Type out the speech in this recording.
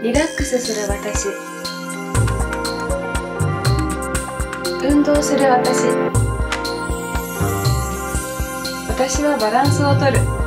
リラックスする私、運動する私、私はバランスをとる。